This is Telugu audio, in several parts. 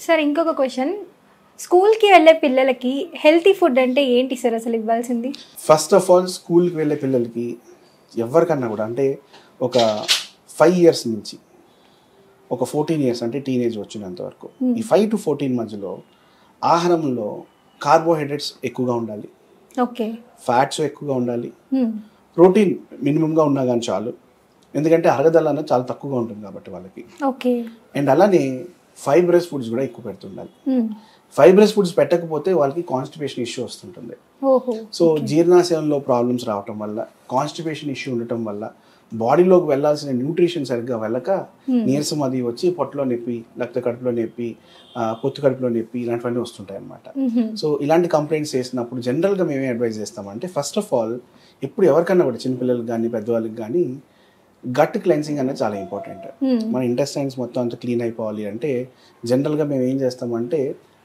సార్ ఇంకొక క్వశ్చన్, స్కూల్కి వెళ్ళే పిల్లలకి హెల్తీ ఫుడ్ అంటే ఏంటి సార్ అసలు ఇవ్వాల్సింది? ఫస్ట్ ఆఫ్ ఆల్ స్కూల్కి వెళ్ళే పిల్లలకి ఎవరికన్నా కూడా అంటే ఒక 5 years నుంచి ఒక 14 years అంటే టీనేజ్ వచ్చినంత వరకు ఈ 5 to 14 మధ్యలో ఆహారంలో కార్బోహైడ్రేట్స్ ఎక్కువగా ఉండాలి, ఓకే, ఫ్యాట్స్ ఎక్కువగా ఉండాలి, ప్రోటీన్ మినిమంగా ఉన్నా కానీ చాలు. ఎందుకంటే అరగదల అనేది చాలా తక్కువగా ఉంటుంది కాబట్టి వాళ్ళకి. ఓకే. అండ్ అలానే ఫైబ్రస్ ఫుడ్స్ కూడా ఎక్కువ పెడుతుండాలి. ఫైబ్రస్ ఫుడ్స్ పెట్టకపోతే వాళ్ళకి కాన్స్టిపేషన్ ఇష్యూ వస్తుంటుంది. సో జీర్ణాశయంలో ప్రాబ్లమ్స్ రావటం వల్ల, కాన్స్టిపేషన్ ఇష్యూ ఉండటం వల్ల బాడీలోకి వెళ్ళాల్సిన న్యూట్రిషన్ సరిగ్గా వెళ్ళక నీరసం అది వచ్చి పొట్టలో నొప్పి, రక్త కడుపులో నొప్పి, పొత్తు కడుపులో నొప్పి ఇలాంటివన్నీ వస్తుంటాయి అన్నమాట. సో ఇలాంటి కంప్లైంట్స్ చేసినప్పుడు జనరల్గా మేమే అడ్వైజ్ చేస్తామంటే ఫస్ట్ ఆఫ్ ఆల్ ఎప్పుడు ఎవరికన్నా కూడా చిన్నపిల్లలకి కానీ పెద్దవాళ్ళకి కానీ గట్ క్లెన్సింగ్ అనేది చాలా ఇంపార్టెంట్. మన ఇంటెస్టైన్స్ మొత్తం అంతా క్లీన్ అయిపోవాలి అంటే జనరల్గా మేము ఏం చేస్తామంటే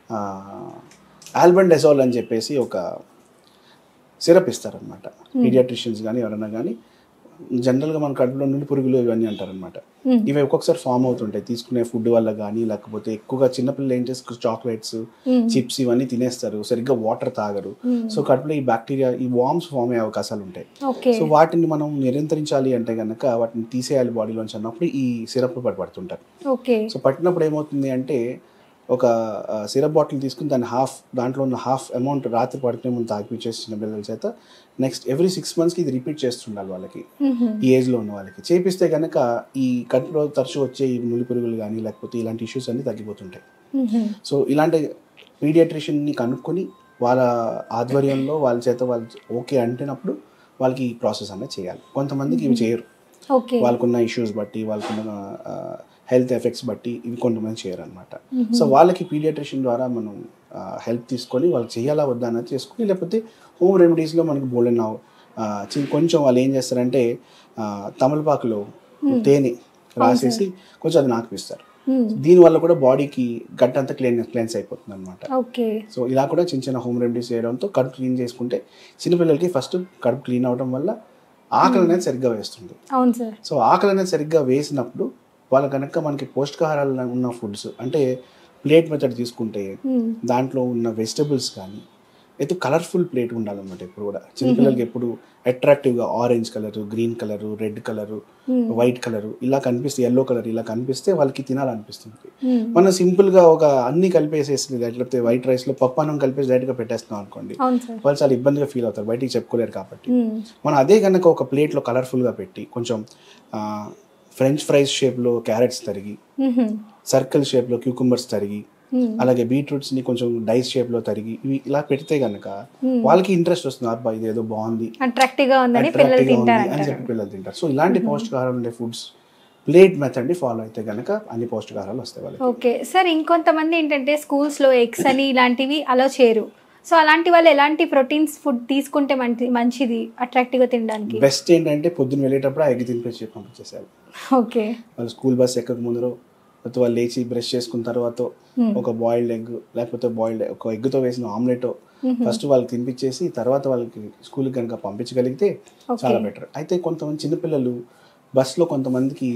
ఆల్బెండజోల్ అని చెప్పేసి ఒక సిరప్ ఇస్తారనమాట. పీడియాట్రిషియన్స్ కానీ ఎవరైనా కానీ జనరల్గా మన కడుపులో నుండి పురుగులు ఇవన్నీ అంటారనమాట. ఇవి ఒక్కొక్కసారి ఫామ్ అవుతుంటాయి తీసుకునే ఫుడ్ వల్ల కానీ, లేకపోతే ఎక్కువగా చిన్నపిల్లలు ఏం చేస్తారు చాక్లెట్స్, చిప్స్ ఇవన్నీ తినేస్తారు, సరిగ్గా వాటర్ తాగరు. సో కడుపులో ఈ బ్యాక్టీరియా, ఈ వామ్స్ ఫామ్ అయ్యే అవకాశాలు ఉంటాయి. సో వాటిని మనం నియంత్రించాలి అంటే కనుక వాటిని తీసేయాలి బాడీలోంచి అన్నప్పుడు ఈ సిరప్ పడుతుంటారు. సో పట్టినప్పుడు ఏమవుతుంది అంటే ఒక సిరప్ బాటిల్ తీసుకుని దాంట్లో ఉన్న హాఫ్ అమౌంట్ రాత్రి పడుకునే ముందు తాగిపించేసి చిన్న పిల్లల చేత నెక్స్ట్ ఎవ్రీ 6 monthsకి ఇది రిపీట్ చేస్తుండాలి వాళ్ళకి, ఈ ఏజ్లో ఉన్న వాళ్ళకి. చేపిస్తే కనుక ఈ కడుపులో తరచూ వచ్చే ఈ నులి పురుగులు కానీ లేకపోతే ఇలాంటి ఇష్యూస్ అన్నీ తగ్గిపోతుంటాయి. సో ఇలాంటి పీడియాట్రిషియన్ని కనుక్కొని వాళ్ళ ఆధ్వర్యంలో వాళ్ళ చేత వాళ్ళు ఓకే అంటున్నప్పుడు వాళ్ళకి ఈ ప్రాసెస్ అనేది చేయాలి. కొంతమందికి ఇవి చేయరు, వాళ్ళకున్న ఇష్యూస్ బట్టి, వాళ్ళకున్న హెల్త్ ఎఫెక్ట్స్ బట్టి ఇవి కొంతమంది చేయరు అనమాట. సో వాళ్ళకి పీడియాట్రిషియన్ ద్వారా మనం హెల్ప్ తీసుకొని వాళ్ళకి చేయాలా వద్దా అన్నది చేసుకుని, లేకపోతే హోమ్ రెమెడీస్లో మనకి బోలెన్ కొంచెం వాళ్ళు ఏం చేస్తారంటే తమలపాకులో తేనె రాసేసి కొంచెం అది నాకిస్తారు. దీనివల్ల కూడా బాడీకి గట్ అంతా క్లెన్స్ అయిపోతుంది అనమాట. సో ఇలా కూడా చిన్న చిన్న హోమ్ రెమెడీస్ చేయడంతో కడుపు క్లీన్ చేసుకుంటే చిన్నపిల్లలకి ఫస్ట్ కడుపు క్లీన్ అవడం వల్ల ఆకలి అనేది సరిగ్గా వేస్తుంది. సో ఆకలి అనేది సరిగ్గా వేసినప్పుడు వాళ్ళ కనుక మనకి పౌష్టికాహారాలు ఉన్న ఫుడ్స్ అంటే ప్లేట్ మెథడ్ తీసుకుంటే దాంట్లో ఉన్న వెజిటబుల్స్ కానీ అయితే కలర్ఫుల్ ప్లేట్ ఉండాలన్నమాట. ఎప్పుడు కూడా చిన్నపిల్లలకి ఎప్పుడు అట్రాక్టివ్గా orange colour, green colour, red colour, white colour ఇలా కనిపిస్తే, ఎల్లో కలర్ ఇలా కనిపిస్తే వాళ్ళకి తినాలనిపిస్తుంది. మనం సింపుల్గా ఒక అన్ని కలిపేసేసి లేకపోతే వైట్ రైస్లో పప్పు అన్నం కలిపేసి డైరెక్ట్గా పెట్టేస్తున్నాం అనుకోండి, వాళ్ళు చాలా ఇబ్బందిగా ఫీల్ అవుతారు, బయటికి చెప్పుకోలేరు. కాబట్టి మనం అదే కనుక ఒక ప్లేట్లో కలర్ఫుల్గా పెట్టి కొంచెం ఫ్రెంచ్ ఫ్రైస్ షేప్లో క్యారెట్స్ తరిగి, సర్కిల్ షేప్లో క్యూకుంబర్స్ తరిగి, అలాగే బీట్రూట్స్ని కొంచెం డైస్ షేప్లో తరిగి ఇవి ఇలా పెడితే కనుక వాళ్ళకి ఇంట్రెస్ట్ వస్తుంది, అబ్బా ఇది ఏదో బాగుంది అట్రాక్టివ్గా ఉంది అని చెప్పి పిల్లలు తింటారు. సో ఇలాంటి పౌష్టికాహారం ఉండే ఫుడ్స్ ప్లేట్ మెథడ్ని ఫాలో అయితే కనుక అన్ని పౌష్టికాహారాలు వస్తాయి వాళ్ళకి. ఓకే సార్, ఇంకొంతమంది ఏంటంటే స్కూల్స్లో ఎగ్స్ అని ఇలాంటివి అలో చేయరు. సో అలాంటి వాళ్ళు ఎలాంటి ప్రోటీన్స్ ఫుడ్ తీసుకుంటే మంచిది అట్రాక్టివ్గా తినడానికి? బెస్ట్ ఏంటంటే పొద్దున్న వెళ్ళేటప్పుడు ఆ ఎగ్ తినిపించి పంపించేసారు. ఓకే, వాళ్ళు స్కూల్ బస్ ఎక్కక ముందర లేకపోతే వాళ్ళు లేచి బ్రష్ చేసుకున్న తర్వాత ఒక బాయిల్డ్ ఎగ్ లేకపోతే ఒక ఎగ్తో వేసిన ఆమ్లెట్ ఫస్ట్ వాళ్ళకి తినిపించేసి తర్వాత వాళ్ళకి స్కూల్కి కనుక పంపించగలిగితే చాలా బెటర్. అయితే కొంతమంది చిన్నపిల్లలు బస్లో కొంతమందికి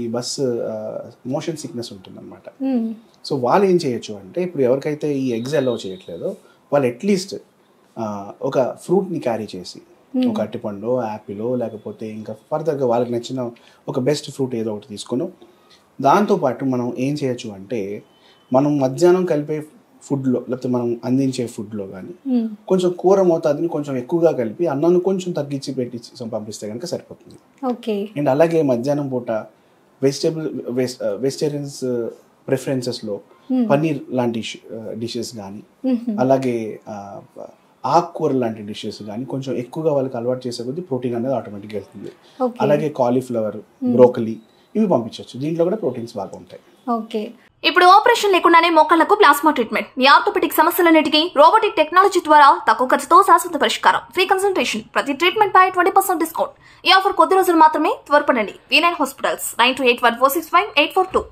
మోషన్ సిక్నెస్ ఉంటుందన్నమాట. సో వాళ్ళు ఏం చేయొచ్చు అంటే ఇప్పుడు ఎవరికైతే ఈ ఎగ్స్ అలౌ చేయట్లేదో వాళ్ళు అట్లీస్ట్ ఒక ఫ్రూట్ని క్యారీ చేసి ఒక అరటిపండు, యాపిల్ లేకపోతే ఇంకా ఫర్దర్గా వాళ్ళకి నచ్చిన ఒక బెస్ట్ ఫ్రూట్ ఏదో ఒకటి తీసుకుని దాంతోపాటు మనం ఏం చేయొచ్చు అంటే మనం మధ్యాహ్నం కలిపే ఫుడ్లో లేకపోతే మనం అందించే ఫుడ్లో కానీ కొంచెం కూర మోతాదుని కొంచెం ఎక్కువగా కలిపి అన్నాన్ని కొంచెం తగ్గించి పెట్టి పంపిస్తే కనుక సరిపోతుంది. అండ్ అలాగే మధ్యాహ్నం పూట వెజిటేరియన్స్ ప్రిఫరెన్సెస్లో పన్నీర్ లాంటి డిషెస్ కానీ అలాగే ఆకుకూర లాంటి డిషెస్ కానీ కొంచెం ఎక్కువగా వాళ్ళకి అలవాటు చేసే కొద్దీ ప్రోటీన్ అనేది ఆటోమేటిక్గా వెళ్తుంది. అలాగే కాలీఫ్లవర్, బ్రోకలీ ఇవి పంపించవచ్చు, దీంట్లో కూడా ప్రోటీన్స్ బాగా ఉంటాయి. ఓకే, ఇప్పుడు ఆపరేషన్ లేకుండానే మోకాళ్లకు ప్లాస్మా ట్రీట్మెంట్, మీ ఆర్థోపెడిక్ సమస్యలన్నిటికీ రోబోటిక్ టెక్నాలజీ ద్వారా తక్కువ ఖర్చుతో శాశ్వత పరిష్కారం, ఫ్రీ కన్సల్టేషన్, ప్రతి ట్రీట్మెంట్ పై 20% డిస్కౌంట్. ఈ ఆఫర్ కొద్ది రోజులు మాత్రమే, త్వరపడండి. V9 hospitals 9281465842.